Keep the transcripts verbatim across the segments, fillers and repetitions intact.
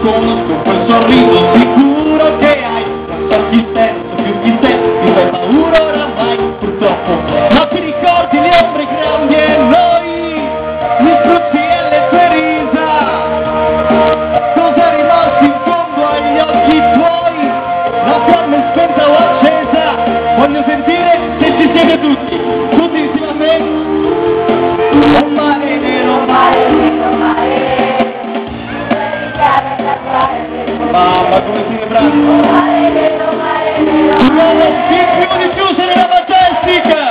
conosco quel sorriso sicuro che hai. Non so chi sei, non so più chi sei, mi fai paura oramai, purtroppo. Ma ti ricordi le ombre grandi e noi, gli frutti e le tue risa? Cosa è rimasto in fondo agli occhi tuoi? La fiamma spenta o accesa? Voglio sentire se ci siete tutti, tutti insieme a me. Un mare nero, mare nero, mare. Mamma, come siete bravi! Mare nero, mare nero, mare. Di più, di più, se nella Majestic!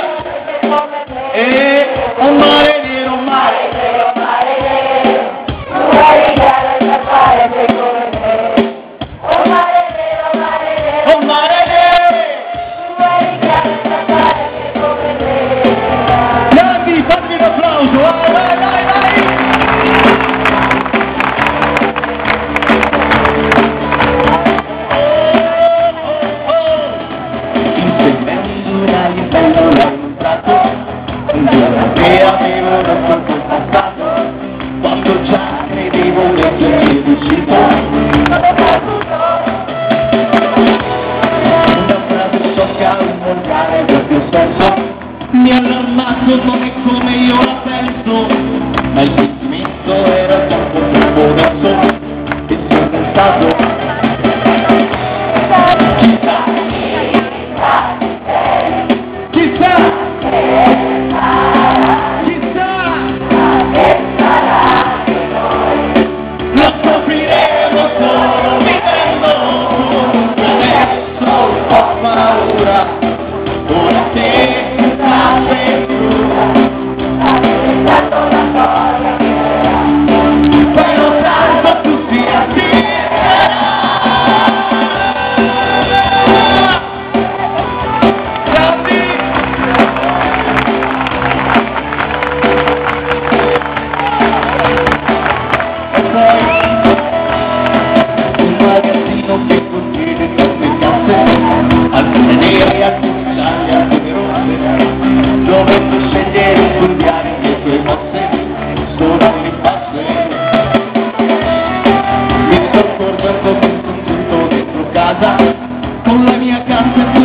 E un mare nero, mare nero, mare nero. Vuoi gara da fare come me? Un mare nero, mare nero, un mare nero. Vuoi gara da fare come me? Grandi, fammi un applauso! Vai, vai, vai, vai! Che avevo racconto il passato, quando già credevo che eri riuscito. Una frase sciocca, un volgare del tuo senso, mi ha allarmato, non è come io la penso, ma il sentimento era troppo troppo adesso che sia pensato. Chissà, chissà, dovendo scegliere un studiare le tue mosse, solo le passe. Mi sto accorgendo che sono tutto dentro casa, con la mia carta